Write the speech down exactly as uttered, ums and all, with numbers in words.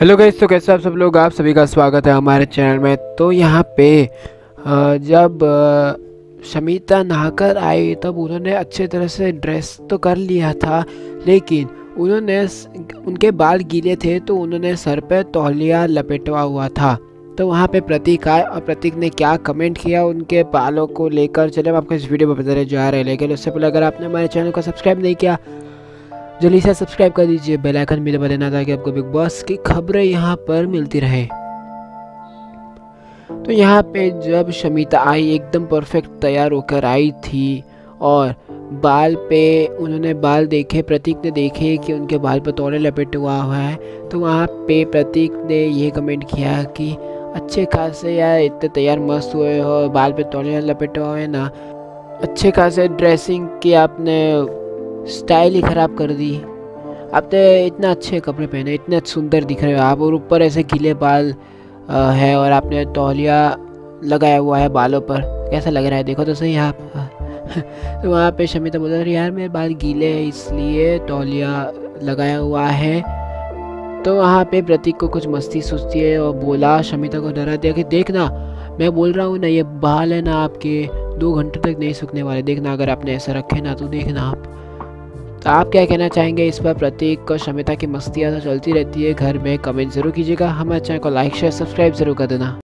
Hello guys, तो कैसे आप सब लोग। आप सभी का स्वागत है हमारे चैनल में। तो यहाँ पे अ, जब अ, शमिता नहाकर आई तब उन्होंने अच्छे तरह से ड्रेस तो कर लिया था, लेकिन उन्होंने स- उनके बाल गीले थे तो उन्होंने सर पे तौलिया लपेटा हुआ था। तो वहाँ पे प्रतीक आए और प्रतीक ने क्या कमेंट किया उनके बालों को लेकर, चले हम आपको इस वीडियो में बताने जा रहे हैं। लेकिन उससे पहले अगर आपने हमारे चैनल को सब्सक्राइब नहीं किया, जल्दी से सब्सक्राइब कर दीजिए, बेल आइकन भी दबा देना ताकि आपको बिग बॉस की खबरें यहाँ पर मिलती रहे। तो यहाँ पे जब शमिता आई एकदम परफेक्ट तैयार होकर आई थी और बाल पे उन्होंने बाल देखे, प्रतीक ने देखे कि उनके बाल पर तौलिया लपेटा हुआ हुआ है। तो वहाँ पे प्रतीक ने ये कमेंट किया कि अच्छे खासे यार, इतने तैयार मस्त हुए हो, बाल पे तौलिया लपेटा हुआ है ना, अच्छे खासे ड्रेसिंग की आपने स्टाइल ही ख़राब कर दी। आपने इतना अच्छे कपड़े पहने, इतने सुंदर दिख रहे हो आप, और ऊपर ऐसे गीले बाल अ, है और आपने तौलिया लगाया हुआ है बालों पर, कैसा लग रहा है देखो तो सही आप। तो वहाँ पे शमिता बोल रही यार मेरे बाल गीले हैं इसलिए तौलिया लगाया हुआ है। तो वहाँ पे प्रतीक को कुछ मस्ती सुस्ती है और बोला, शमिता को डरा दिया कि देखना मैं बोल रहा हूँ ना, ये बाल है ना आपके दो घंटे तक नहीं सूखने वाले, देखना अगर आपने ऐसा रखे ना तो देखना आप। तो आप क्या कहना चाहेंगे इस पर? प्रतीक और शमिता की मस्तियाँ तो चलती रहती है घर में, कमेंट जरूर कीजिएगा। हमारे चैनल को लाइक शेयर सब्सक्राइब जरूर कर देना।